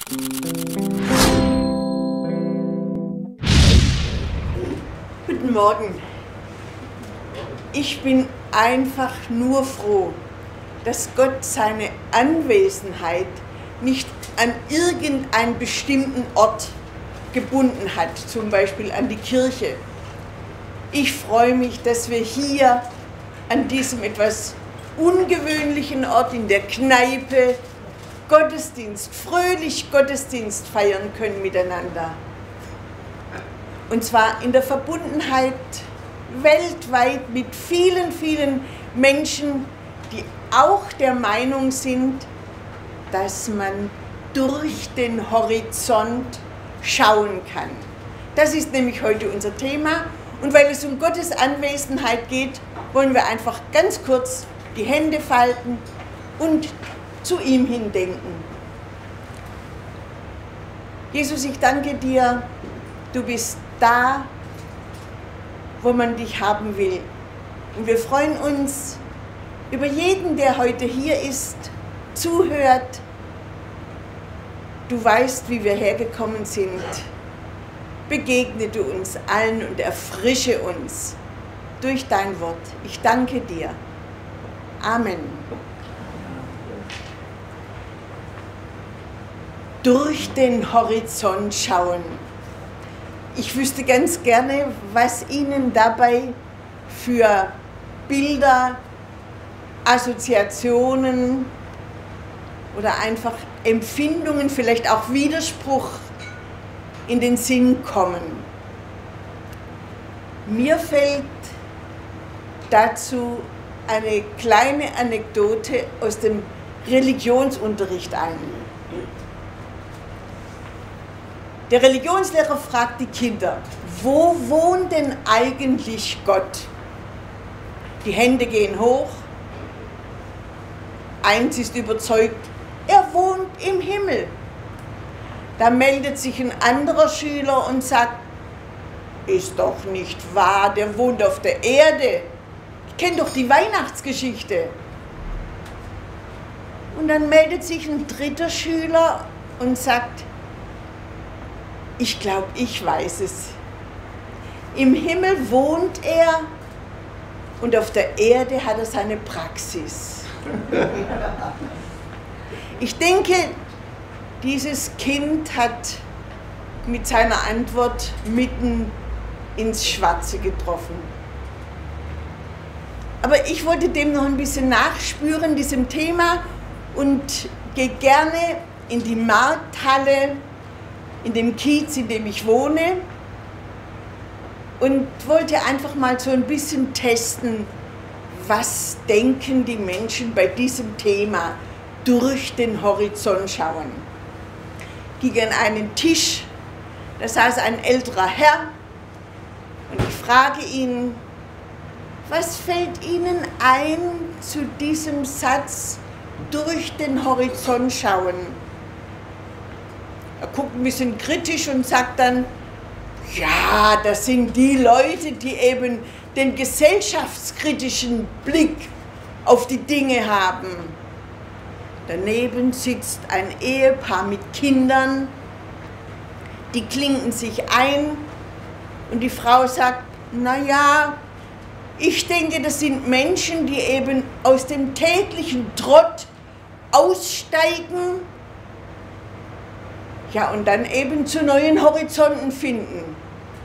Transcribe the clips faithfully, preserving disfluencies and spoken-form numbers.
Guten Morgen. Ich bin einfach nur froh, dass Gott seine Anwesenheit nicht an irgendeinen bestimmten Ort gebunden hat, zum Beispiel an die Kirche. Ich freue mich, dass wir hier an diesem etwas ungewöhnlichen Ort in der Kneipe Gottesdienst, fröhlich Gottesdienst feiern können miteinander. Und zwar in der Verbundenheit weltweit mit vielen, vielen Menschen, die auch der Meinung sind, dass man durch den Horizont schauen kann. Das ist nämlich heute unser Thema. Und weil es um Gottes Anwesenheit geht, wollen wir einfach ganz kurz die Hände falten und zu ihm hindenken. Jesus, ich danke dir, du bist da, wo man dich haben will. Und wir freuen uns über jeden, der heute hier ist, zuhört. Du weißt, wie wir hergekommen sind. Begegne du uns allen und erfrische uns durch dein Wort. Ich danke dir. Amen. Durch den Horizont schauen. Ich wüsste ganz gerne, was Ihnen dabei für Bilder, Assoziationen oder einfach Empfindungen, vielleicht auch Widerspruch in den Sinn kommen. Mir fällt dazu eine kleine Anekdote aus dem Religionsunterricht ein. Der Religionslehrer fragt die Kinder, wo wohnt denn eigentlich Gott? Die Hände gehen hoch. Eins ist überzeugt, er wohnt im Himmel. Da meldet sich ein anderer Schüler und sagt, ist doch nicht wahr, der wohnt auf der Erde. Ich kenne doch die Weihnachtsgeschichte. Und dann meldet sich ein dritter Schüler und sagt, ich glaube, ich weiß es. Im Himmel wohnt er und auf der Erde hat er seine Praxis. Ich denke, dieses Kind hat mit seiner Antwort mitten ins Schwarze getroffen. Aber ich wollte dem noch ein bisschen nachspüren, diesem Thema, und gehe gerne in die Markthalle, in dem Kiez, in dem ich wohne, und wollte einfach mal so ein bisschen testen, was denken die Menschen bei diesem Thema durch den Horizont schauen. Ging an einen Tisch, da saß ein älterer Herr und ich frage ihn, was fällt Ihnen ein zu diesem Satz, durch den Horizont schauen? Er guckt ein bisschen kritisch und sagt dann, ja, das sind die Leute, die eben den gesellschaftskritischen Blick auf die Dinge haben. Daneben sitzt ein Ehepaar mit Kindern, die klinken sich ein und die Frau sagt, na ja, ich denke, das sind Menschen, die eben aus dem täglichen Trott aussteigen, ja, und dann eben zu neuen Horizonten finden.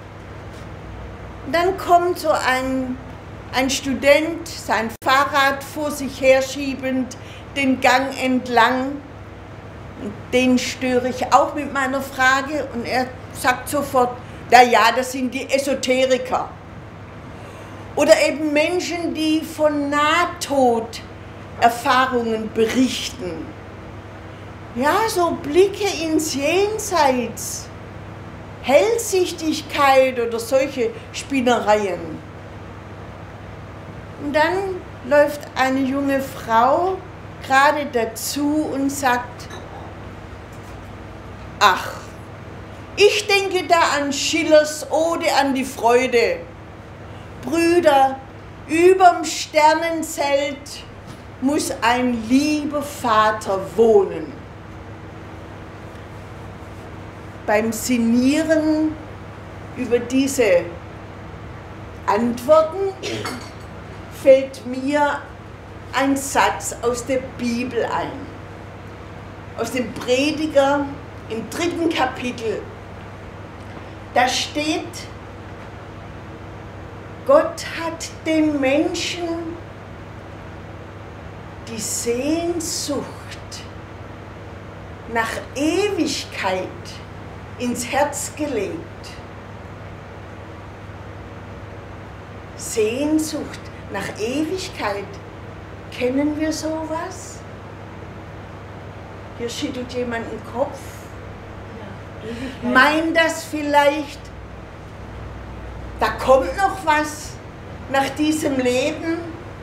Dann kommt so ein, ein Student, sein Fahrrad vor sich herschiebend, den Gang entlang. Und den störe ich auch mit meiner Frage und er sagt sofort, na ja, das sind die Esoteriker. Oder eben Menschen, die von Nahtoderfahrungen berichten. Ja, so Blicke ins Jenseits, Hellsichtigkeit oder solche Spinnereien. Und dann läuft eine junge Frau gerade dazu und sagt, ach, ich denke da an Schillers Ode an die Freude. Brüder, überm Sternenzelt muss ein lieber Vater wohnen. beim Sinnieren über diese Antworten fällt mir ein Satz aus der Bibel ein, aus dem Prediger im dritten Kapitel. Da steht, Gott hat dem Menschen die Sehnsucht nach Ewigkeit ins Herz gelegt. Sehnsucht nach Ewigkeit. Kennen wir sowas? Hier schüttelt jemand den Kopf. Ja, meint das vielleicht, da kommt noch was nach diesem Leben?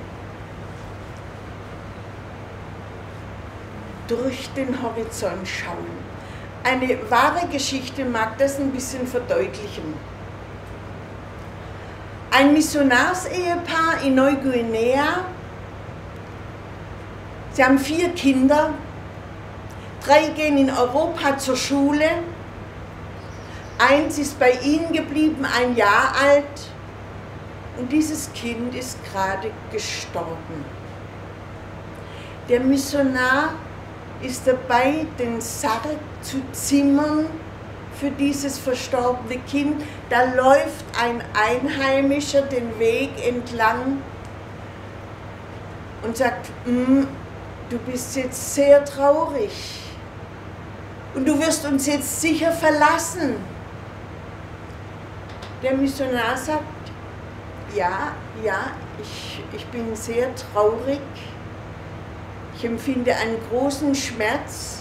Durch den Horizont schauen. Eine wahre Geschichte mag das ein bisschen verdeutlichen. Ein Missionarsehepaar in Neuguinea, sie haben vier Kinder, drei gehen in Europa zur Schule, eins ist bei ihnen geblieben, ein Jahr alt, und dieses Kind ist gerade gestorben. Der Missionar ist dabei, den Sarg zu zimmern für dieses verstorbene Kind. Da läuft ein Einheimischer den Weg entlang und sagt, du bist jetzt sehr traurig und du wirst uns jetzt sicher verlassen. Der Missionar sagt, ja, ja, ich, ich bin sehr traurig. Ich empfinde einen großen Schmerz,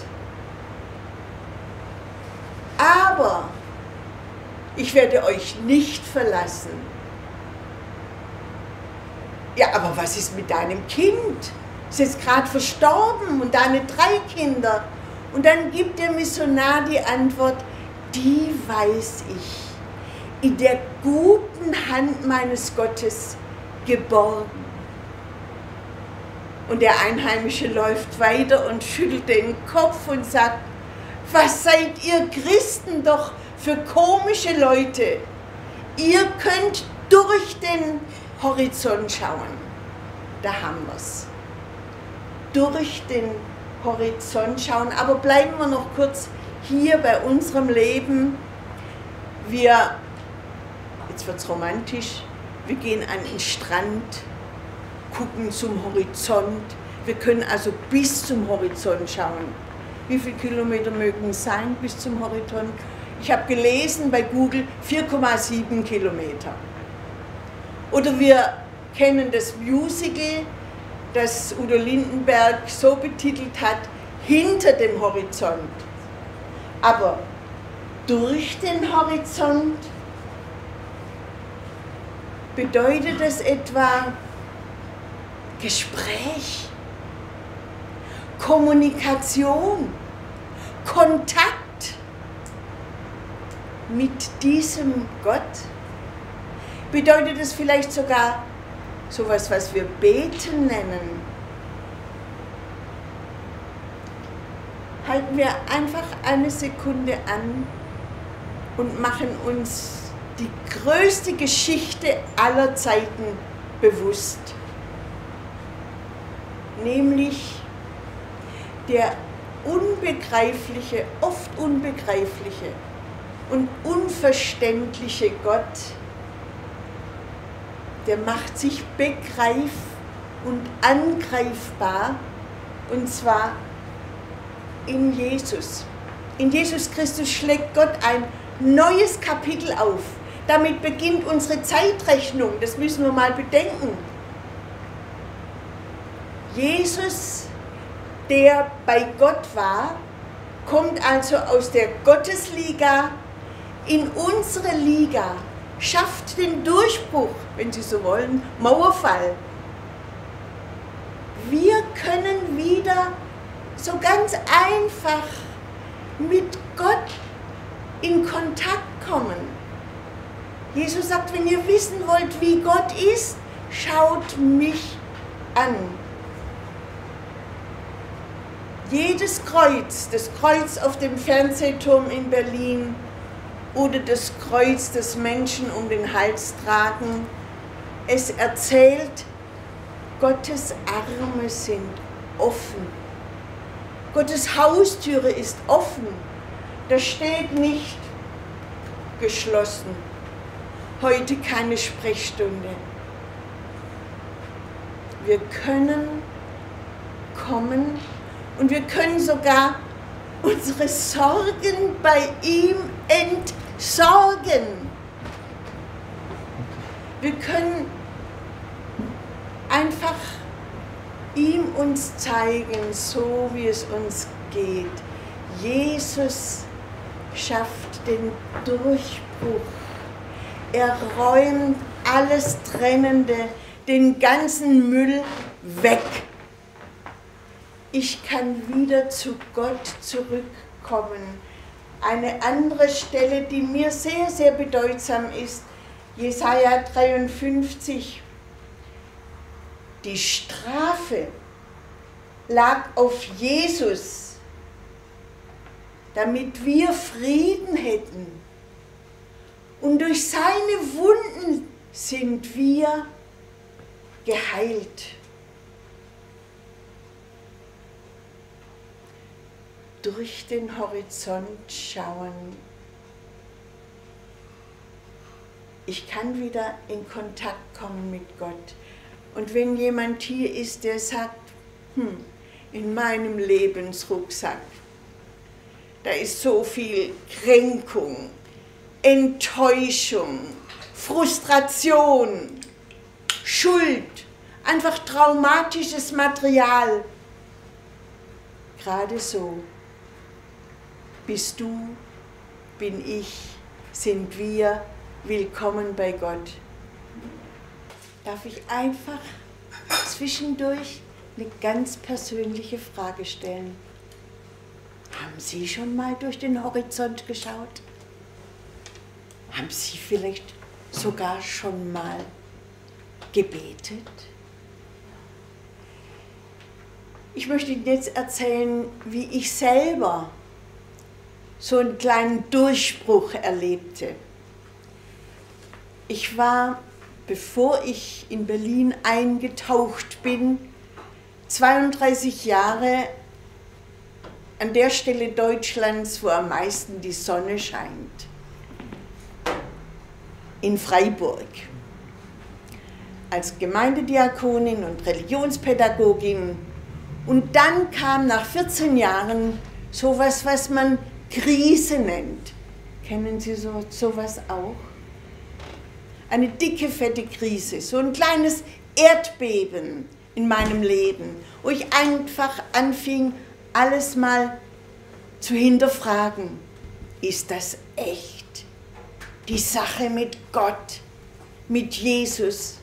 aber ich werde euch nicht verlassen. Ja, aber was ist mit deinem Kind? Ist jetzt gerade verstorben und deine drei Kinder. Und dann gibt der Missionar die Antwort, die weiß ich, in der guten Hand meines Gottes geborgen. Und der Einheimische läuft weiter und schüttelt den Kopf und sagt, was seid ihr Christen doch für komische Leute? Ihr könnt durch den Horizont schauen. Da haben wir es. Durch den Horizont schauen. Aber bleiben wir noch kurz hier bei unserem Leben. Wir, jetzt wird es romantisch, wir gehen an den Strand, gucken zum Horizont. Wir können also bis zum Horizont schauen. Wie viele Kilometer mögen es sein bis zum Horizont? Ich habe gelesen bei Google vier Komma sieben Kilometer. Oder wir kennen das Musical, das Udo Lindenberg so betitelt hat, hinter dem Horizont. Aber durch den Horizont bedeutet das etwa Gespräch, Kommunikation, Kontakt mit diesem Gott? Bedeutet es vielleicht sogar sowas, was wir Beten nennen? Halten wir einfach eine Sekunde an und machen uns die größte Geschichte aller Zeiten bewusst. Nämlich der unbegreifliche, oft unbegreifliche und unverständliche Gott, der macht sich begreif und angreifbar, und zwar in Jesus. In Jesus Christus schlägt Gott ein neues Kapitel auf. Damit beginnt unsere Zeitrechnung, das müssen wir mal bedenken. Jesus, der bei Gott war, kommt also aus der Gottesliga in unsere Liga, schafft den Durchbruch, wenn Sie so wollen, Mauerfall. Wir können wieder so ganz einfach mit Gott in Kontakt kommen. Jesus sagt, wenn ihr wissen wollt, wie Gott ist, schaut mich an. Jedes Kreuz, das Kreuz auf dem Fernsehturm in Berlin oder das Kreuz, das Menschen um den Hals tragen, es erzählt, Gottes Arme sind offen. Gottes Haustüre ist offen. Da steht nicht geschlossen. Heute keine Sprechstunde. Wir können kommen und wir können sogar unsere Sorgen bei ihm entsorgen. Wir können einfach ihm uns zeigen, so wie es uns geht. Jesus schafft den Durchbruch. Er räumt alles Trennende, den ganzen Müll weg. Ich kann wieder zu Gott zurückkommen. Eine andere Stelle, die mir sehr, sehr bedeutsam ist, Jesaja dreiundfünfzig. Die Strafe lag auf Jesus, damit wir Frieden hätten. Und durch seine Wunden sind wir geheilt. Durch den Horizont schauen. Ich kann wieder in Kontakt kommen mit Gott. Und wenn jemand hier ist, der sagt, hm, in meinem Lebensrucksack, da ist so viel Kränkung, Enttäuschung, Frustration, Schuld, einfach traumatisches Material. Gerade so bist du, bin ich, sind wir willkommen bei Gott. Darf ich einfach zwischendurch eine ganz persönliche Frage stellen? Haben Sie schon mal durch den Horizont geschaut? Haben Sie vielleicht sogar schon mal gebetet? Ich möchte Ihnen jetzt erzählen, wie ich selber so einen kleinen Durchbruch erlebte. Ich war, bevor ich in Berlin eingetaucht bin, zweiunddreißig Jahre an der Stelle Deutschlands, wo am meisten die Sonne scheint, in Freiburg. Als Gemeindediakonin und Religionspädagogin. Und dann kam nach vierzehn Jahren sowas, was man Krise nennt. Kennen Sie so, sowas auch? Eine dicke, fette Krise, so ein kleines Erdbeben in meinem Leben, wo ich einfach anfing, alles mal zu hinterfragen. Ist das echt? Die Sache mit Gott, mit Jesus.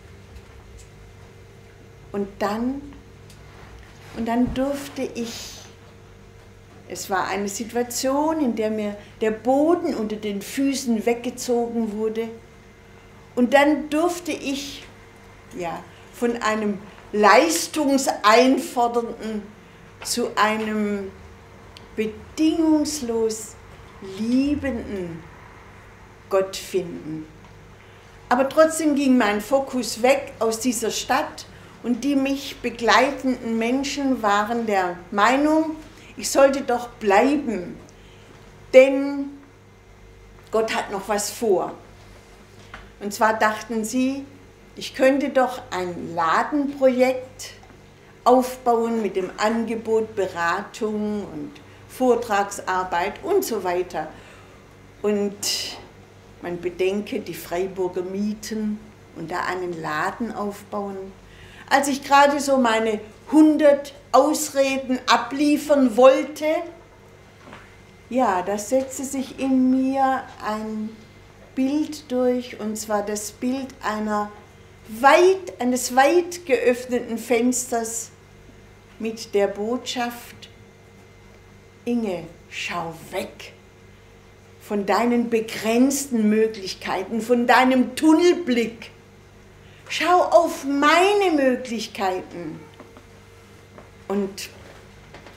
Und dann, und dann durfte ich, es war eine Situation, in der mir der Boden unter den Füßen weggezogen wurde. Und dann durfte ich, ja, von einem leistungseinfordernden zu einem bedingungslos liebenden Gott finden. Aber trotzdem ging mein Fokus weg aus dieser Stadt und die mich begleitenden Menschen waren der Meinung, ich sollte doch bleiben, denn Gott hat noch was vor. Und zwar dachten sie, ich könnte doch ein Ladenprojekt aufbauen mit dem Angebot Beratung und Vortragsarbeit und so weiter. Und man bedenke die Freiburger Mieten und da einen Laden aufbauen. Als ich gerade so meine hundert Ausreden abliefern wollte, ja, da setzte sich in mir ein Bild durch, und zwar das Bild einer weit, eines weit geöffneten Fensters mit der Botschaft: Inge, schau weg von deinen begrenzten Möglichkeiten, von deinem Tunnelblick. Schau auf meine Möglichkeiten. Und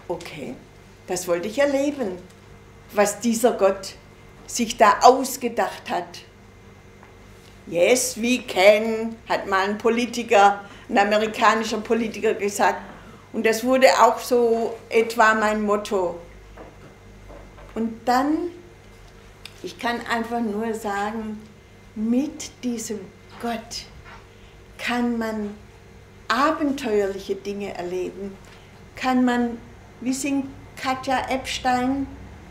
okay, das wollte ich erleben, was dieser Gott sich da ausgedacht hat. Yes, we can, hat mal ein Politiker, ein amerikanischer Politiker gesagt. Und das wurde auch so etwa mein Motto. Und dann, ich kann einfach nur sagen, mit diesem Gott kann man abenteuerliche Dinge erleben, kann man, wie singt Katja Epstein,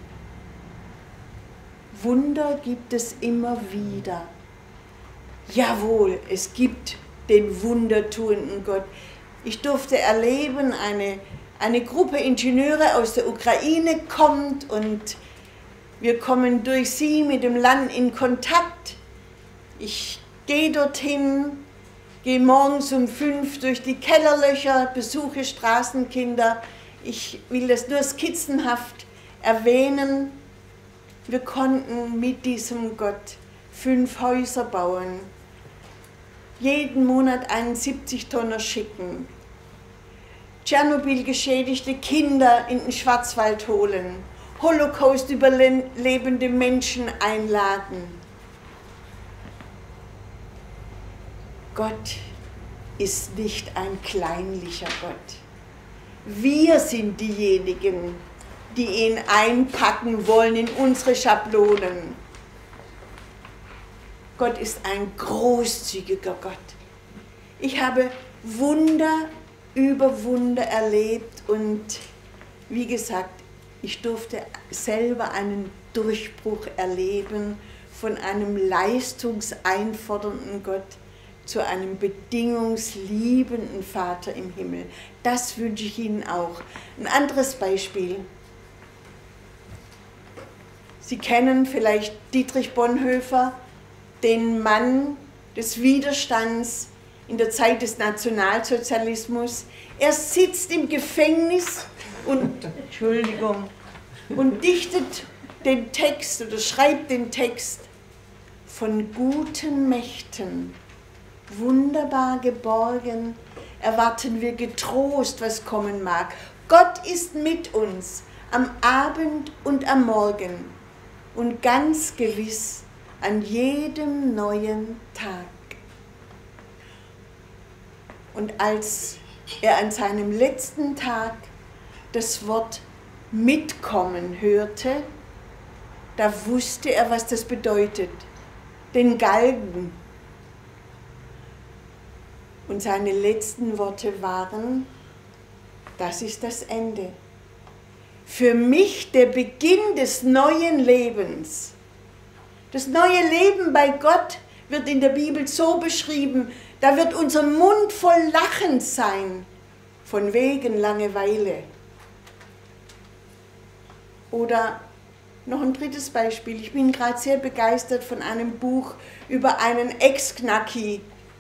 Wunder gibt es immer wieder. Jawohl, es gibt den wundertuenden Gott. Ich durfte erleben, eine, eine Gruppe Ingenieure aus der Ukraine kommt und wir kommen durch sie mit dem Land in Kontakt. Ich gehe dorthin, gehe morgens um fünf durch die Kellerlöcher, besuche Straßenkinder. Ich will das nur skizzenhaft erwähnen. Wir konnten mit diesem Gott fünf Häuser bauen, jeden Monat einen siebzig-Tonner schicken, Tschernobyl geschädigte Kinder in den Schwarzwald holen, Holocaust überlebende Menschen einladen. Gott ist nicht ein kleinlicher Gott. Wir sind diejenigen, die ihn einpacken wollen in unsere Schablonen. Gott ist ein großzügiger Gott. Ich habe Wunder über Wunder erlebt und wie gesagt, ich durfte selber einen Durchbruch erleben von einem leistungseinfordernden Gott zu einem bedingungsliebenden Vater im Himmel. Das wünsche ich Ihnen auch. Ein anderes Beispiel. Sie kennen vielleicht Dietrich Bonhoeffer, den Mann des Widerstands in der Zeit des Nationalsozialismus. Er sitzt im Gefängnis und, Entschuldigung, und dichtet den Text oder schreibt den Text: Von guten Mächten, wunderbar geborgen, erwarten wir getrost, was kommen mag. Gott ist mit uns am Abend und am Morgen und ganz gewiss an jedem neuen Tag. Und als er an seinem letzten Tag das Wort mitkommen hörte, da wusste er, was das bedeutet, den Galgen. Und seine letzten Worte waren: Das ist das Ende. Für mich der Beginn des neuen Lebens. Das neue Leben bei Gott wird in der Bibel so beschrieben, da wird unser Mund voll Lachen sein, von wegen Langeweile. Oder noch ein drittes Beispiel. Ich bin gerade sehr begeistert von einem Buch über einen Ex-Knacki.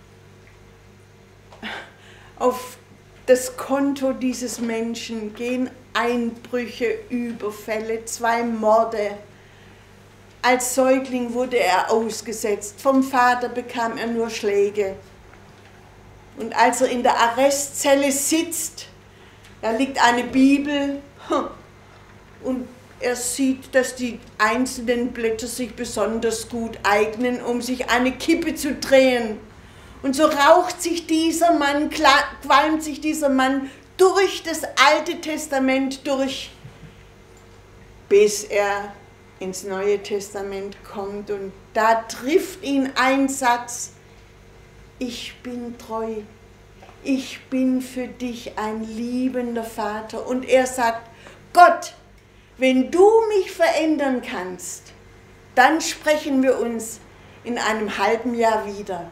Auf das Konto dieses Menschen gehen Einbrüche, Überfälle, zwei Morde. Als Säugling wurde er ausgesetzt, vom Vater bekam er nur Schläge. Und als er in der Arrestzelle sitzt, da liegt eine Bibel und er sieht, dass die einzelnen Blätter sich besonders gut eignen, um sich eine Kippe zu drehen. Und so raucht sich dieser Mann, qualmt sich dieser Mann durch das Alte Testament durch, bis er ins Neue Testament kommt. Und da trifft ihn ein Satz: Ich bin treu, ich bin für dich ein liebender Vater. Und er sagt: Gott, wenn du mich verändern kannst, dann sprechen wir uns in einem halben Jahr wieder.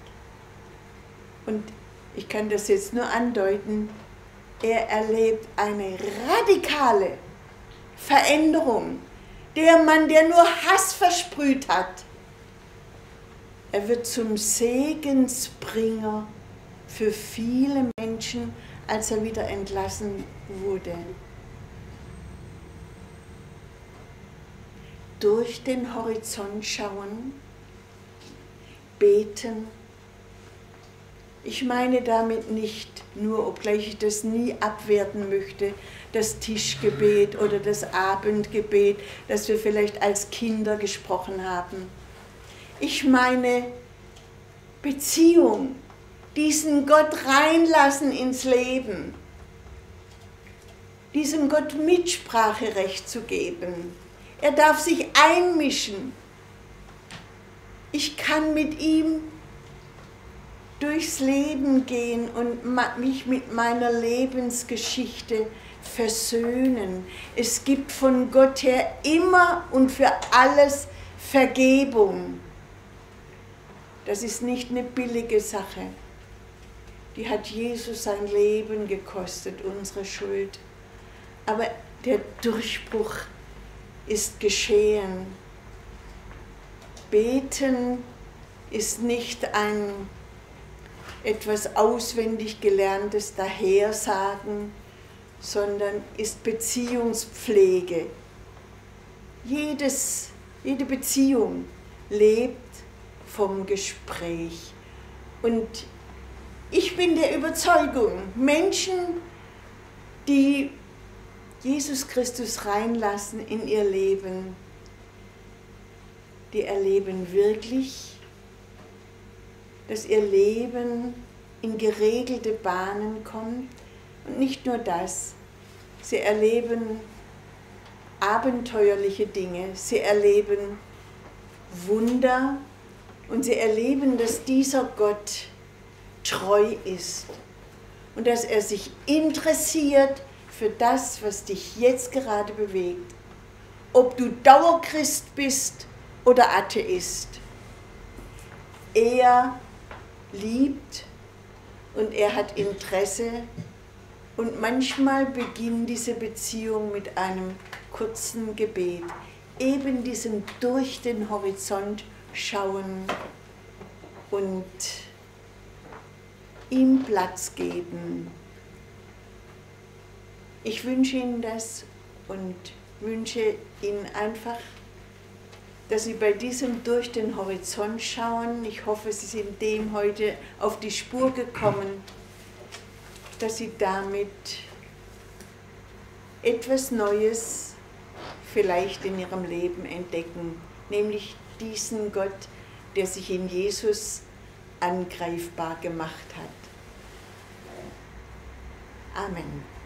Und ich kann das jetzt nur andeuten, er erlebt eine radikale Veränderung. Der Mann, der nur Hass versprüht hat, er wird zum Segensbringer für viele Menschen, als er wieder entlassen wurde. Durch den Horizont schauen, beten Ich meine damit nicht nur, obgleich ich das nie abwerten möchte, das Tischgebet oder das Abendgebet, das wir vielleicht als Kinder gesprochen haben. Ich meine Beziehung, diesen Gott reinlassen ins Leben, diesem Gott Mitspracherecht zu geben. Er darf sich einmischen. Ich kann mit ihm durchs Leben gehen und mich mit meiner Lebensgeschichte versöhnen. Es gibt von Gott her immer und für alles Vergebung. Das ist nicht eine billige Sache. Die hat Jesus sein Leben gekostet, unsere Schuld. Aber der Durchbruch ist geschehen. Beten ist nicht ein etwas auswendig gelerntes Dahersagen, sondern ist Beziehungspflege. Jedes, jede Beziehung lebt vom Gespräch. Und ich bin der Überzeugung, Menschen, die Jesus Christus reinlassen in ihr Leben, die erleben wirklich, dass ihr Leben in geregelte Bahnen kommt. Und nicht nur das, sie erleben abenteuerliche Dinge, sie erleben Wunder und sie erleben, dass dieser Gott treu ist und dass er sich interessiert für das, was dich jetzt gerade bewegt. Ob du Dauerchrist bist oder Atheist. Er liebt und er hat Interesse und manchmal beginnt diese Beziehung mit einem kurzen Gebet, eben diesem durch den Horizont schauen und ihm Platz geben. Ich wünsche Ihnen das und wünsche Ihnen einfach, dass Sie bei diesem durch den Horizont schauen, ich hoffe, Sie sind dem heute auf die Spur gekommen, dass Sie damit etwas Neues vielleicht in Ihrem Leben entdecken, nämlich diesen Gott, der sich in Jesus angreifbar gemacht hat. Amen.